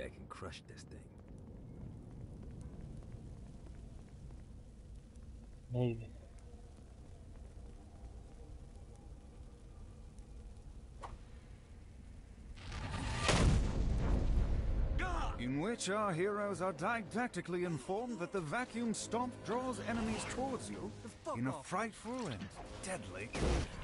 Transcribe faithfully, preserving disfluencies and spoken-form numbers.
I can crush this thing. Maybe. In which our heroes are didactically informed that the vacuum stomp draws enemies towards you in a frightful and deadly illusion.